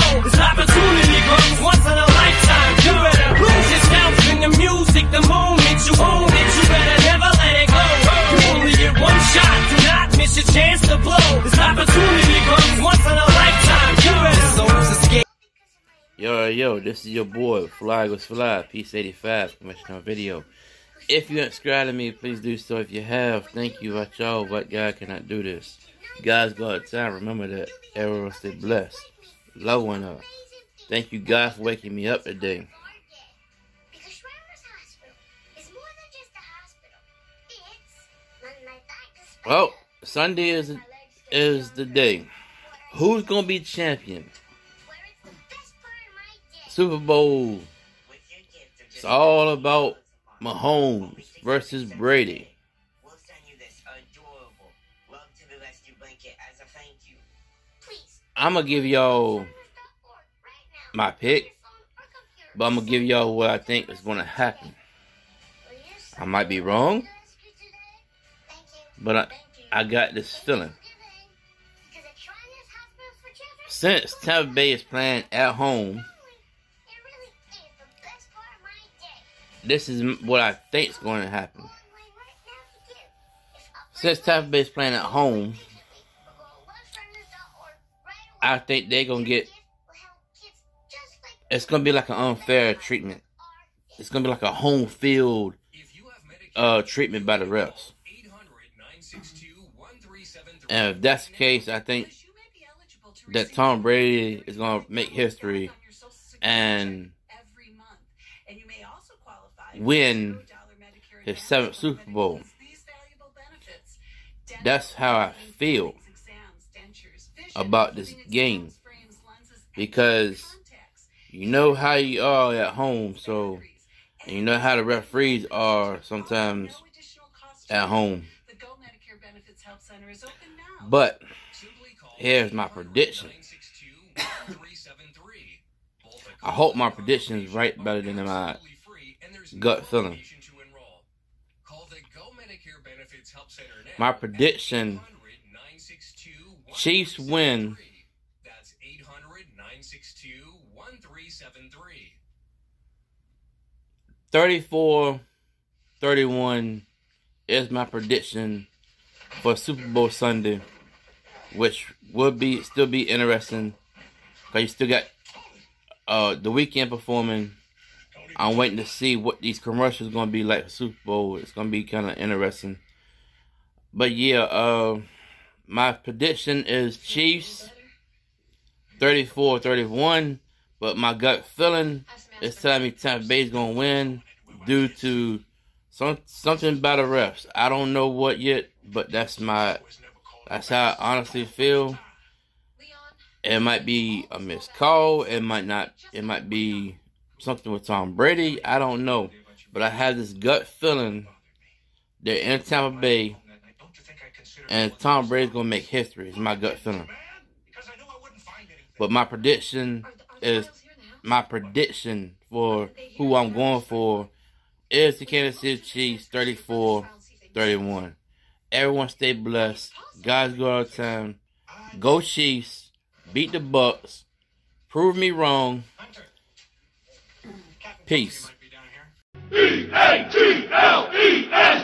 blow. This opportunity comes once in a lifetime. You better lose yourself in the music the moment you own it. You better never let it go. You only get one shot, do not miss your chance to blow. This opportunity comes once in a lifetime. You better souls escape. Yo, this is your boy, Fly Goes Fly, Peace 85, commissioner video. If you haven't subscribed to me, please do so. If you have, thank you. Watch y'all. What God cannot do this? God's got time. Remember that. Everyone stay blessed. Love one up. Thank you, God, for waking me up today. Well, Sunday is the day. Who's gonna be champion? Super Bowl. It's all about Mahomes versus Brady. I'm gonna give y'all my pick, but I'm gonna give y'all what I think is gonna happen. I might be wrong, but I got this feeling. Since Tampa Bay is playing at home, this is what I think is going to happen. Since Tampa Bay is playing at home, I think they're going to get... It's going to be like an unfair treatment. It's going to be like a home field treatment by the refs. And if that's the case, I think that Tom Brady is going to make history and win his 7th Super Bowl. That's how I feel about this game, because you know how you are at home, so and you know how the referees are sometimes at home. But here's my prediction. I hope my prediction is right, better than my gut feeling. My prediction: Chiefs win 34-31 is my prediction for Super Bowl Sunday, which will still be interesting because you still got the weekend performing. I'm waiting to see what these commercials going to be like for Super Bowl. It's going to be kind of interesting. But yeah, my prediction is Chiefs 34-31. But my gut feeling is telling me Tampa Bay is going to win due to something about the refs. I don't know what yet, but that's how I honestly feel. It might be a missed call. It might not. It might be something with Tom Brady. I don't know. But I have this gut feeling they're in Tampa Bay and Tom Brady's going to make history. It's my gut feeling. But my prediction for who I'm going for is the Kansas City Chiefs 34-31. Everyone stay blessed. Guys, go all the time. Go Chiefs. Beat the Bucks. Prove me wrong. Peace. E-A-T-L-E-S